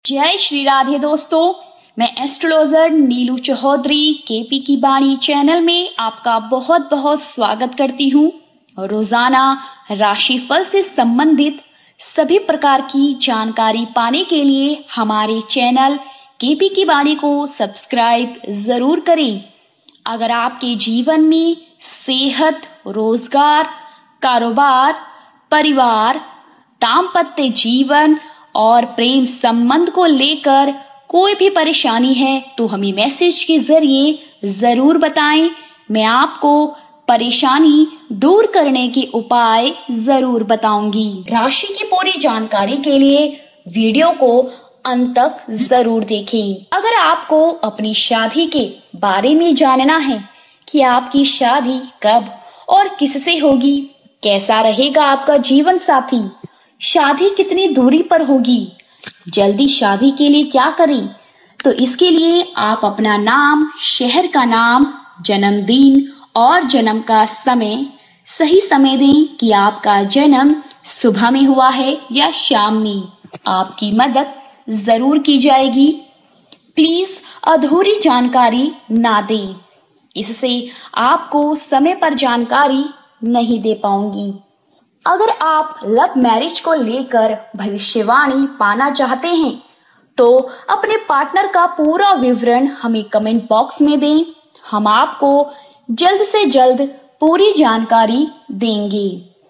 जय श्री राधे दोस्तों, मैं एस्ट्रोलॉजर नीलू चौधरी केपी की बाणी चैनल में आपका बहुत बहुत स्वागत करती हूँ। रोजाना राशिफल से संबंधित सभी प्रकार की जानकारी पाने के लिए हमारे चैनल केपी की बाणी को सब्सक्राइब जरूर करें। अगर आपके जीवन में सेहत, रोजगार, कारोबार, परिवार, दाम्पत्य जीवन और प्रेम संबंध को लेकर कोई भी परेशानी है तो हमें मैसेज के जरिए जरूर बताएं। मैं आपको परेशानी दूर करने के उपाय जरूर बताऊंगी। राशि की पूरी जानकारी के लिए वीडियो को अंत तक जरूर देखें। अगर आपको अपनी शादी के बारे में जानना है कि आपकी शादी कब और किससे होगी, कैसा रहेगा आपका जीवन साथी, शादी कितनी दूरी पर होगी, जल्दी शादी के लिए क्या करें, तो इसके लिए आप अपना नाम, शहर का नाम, जन्मदिन और जन्म का समय सही समय दें कि आपका जन्म सुबह में हुआ है या शाम में। आपकी मदद जरूर की जाएगी। प्लीज अधूरी जानकारी ना दें, इससे आपको समय पर जानकारी नहीं दे पाऊंगी। अगर आप लव मैरिज को लेकर भविष्यवाणी पाना चाहते हैं तो अपने पार्टनर का पूरा विवरण हमें कमेंट बॉक्स में दें। हम आपको जल्द से जल्द पूरी जानकारी देंगे।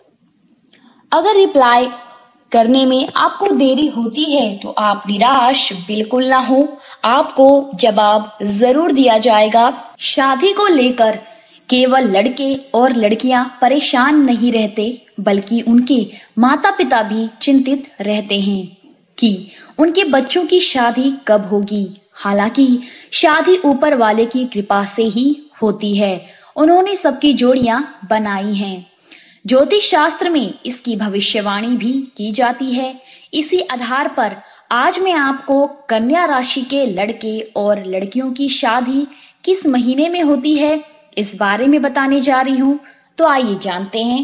अगर रिप्लाई करने में आपको देरी होती है तो आप निराश बिल्कुल ना हो, आपको जवाब जरूर दिया जाएगा। शादी को लेकर केवल लड़के और लड़कियां परेशान नहीं रहते, बल्कि उनके माता पिता भी चिंतित रहते हैं कि उनके बच्चों की शादी कब होगी। हालांकि शादी ऊपर वाले की कृपा से ही होती है। उन्होंने सबकी जोड़ियां बनाई हैं। ज्योतिष शास्त्र में इसकी भविष्यवाणी भी की जाती है। इसी आधार पर आज मैं आपको कन्या राशि के लड़के और लड़कियों की शादी किस महीने में होती है इस बारे में बताने जा रही हूँ। तो आइए जानते हैं।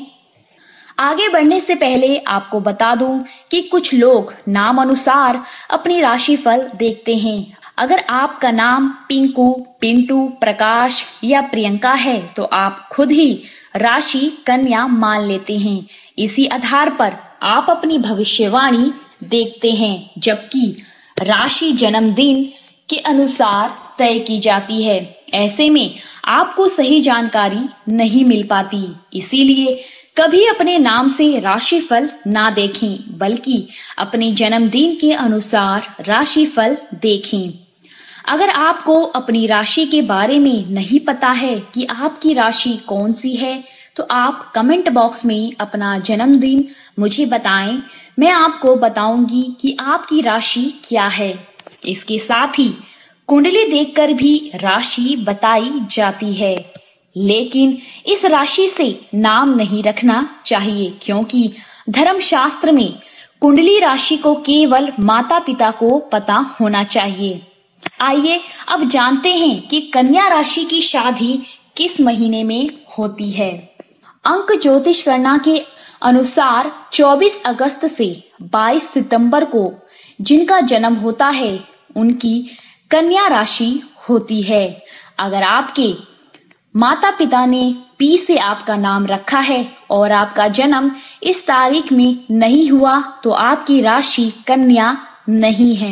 आगे बढ़ने से पहले आपको बता दूं कि कुछ लोग नाम अनुसार अपनी राशिफल देखते हैं। अगर आपका नाम पिंकू, पिंटू, प्रकाश या प्रियंका है तो आप खुद ही राशि कन्या मान लेते हैं। इसी आधार पर आप अपनी भविष्यवाणी देखते हैं, जबकि राशि जन्मदिन के अनुसार तय की जाती है। ऐसे में आपको सही जानकारी नहीं मिल पाती। इसीलिए कभी अपने नाम से राशिफल ना देखें, बल्कि अपने जन्मदिन के अनुसार राशिफल देखें। अगर आपको अपनी राशि के बारे में नहीं पता है कि आपकी राशि कौन सी है तो आप कमेंट बॉक्स में अपना जन्मदिन मुझे बताएं। मैं आपको बताऊंगी कि आपकी राशि क्या है। इसके साथ ही कुंडली देखकर भी राशि बताई जाती है, लेकिन इस राशि से नाम नहीं रखना चाहिए, क्योंकि धर्मशास्त्र में कुंडली राशि को केवल माता पिता को पता होना चाहिए। आइए अब जानते हैं कि कन्या राशि की शादी किस महीने में होती है। अंक ज्योतिष गणना के अनुसार 24 अगस्त से 22 सितंबर को जिनका जन्म होता है उनकी कन्या राशि होती है। अगर आपके माता पिता ने पी से आपका नाम रखा है और आपका जन्म इस तारीख में नहीं हुआ तो आपकी राशि कन्या नहीं है।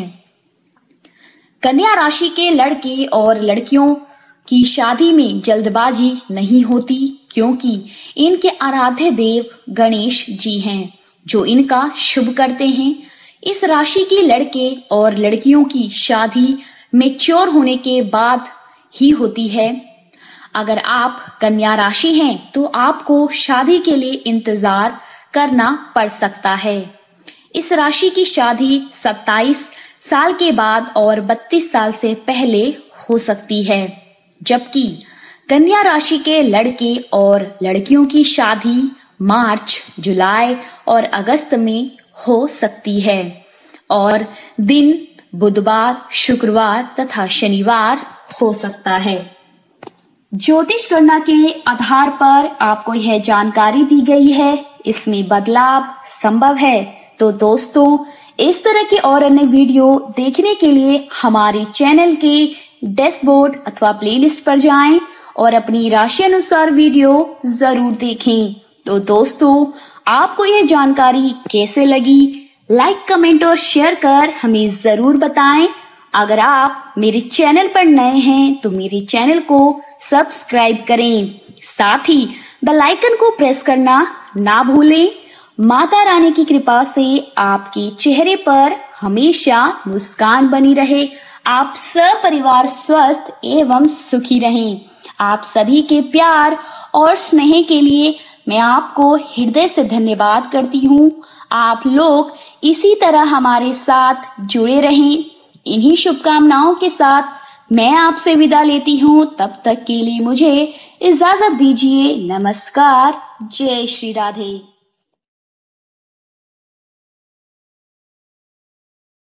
कन्या राशि के लड़के और लड़कियों की शादी में जल्दबाजी नहीं होती, क्योंकि इनके आराध्य देव गणेश जी हैं जो इनका शुभ करते हैं। इस राशि के लड़के और लड़कियों की शादी मैच्योर होने के बाद ही होती है। अगर आप कन्या राशि हैं तो आपको शादी के लिए इंतजार करना पड़ सकता है। इस राशि की शादी 27 साल के बाद और 32 साल से पहले हो सकती है, जबकि कन्या राशि के लड़के और लड़कियों की शादी मार्च, जुलाई और अगस्त में हो सकती है और दिन बुधवार, शुक्रवार तथा शनिवार हो सकता है। ज्योतिष गणना के आधार पर आपको यह जानकारी दी गई है, इसमें बदलाव संभव है। तो दोस्तों, इस तरह के और अन्य वीडियो देखने के लिए हमारे चैनल के डैशबोर्ड अथवा प्लेलिस्ट पर जाएं और अपनी राशि अनुसार वीडियो जरूर देखें। तो दोस्तों, आपको यह जानकारी कैसे लगी? लाइक, कमेंट और शेयर कर हमें जरूर बताएं। अगर आप मेरे चैनल पर नए हैं तो मेरे चैनल को सब्सक्राइब करें, साथ ही बेल आइकन को प्रेस करना ना भूलें। माता रानी की कृपा से आपके चेहरे पर हमेशा मुस्कान बनी रहे, आप सब परिवार स्वस्थ एवं सुखी रहें। आप सभी के प्यार और स्नेह के लिए मैं आपको हृदय से धन्यवाद करती हूँ। आप लोग इसी तरह हमारे साथ जुड़े रहें। इन्हीं शुभकामनाओं के साथ मैं आपसे विदा लेती हूँ। तब तक के लिए मुझे इजाजत दीजिए। नमस्कार। जय श्री राधे।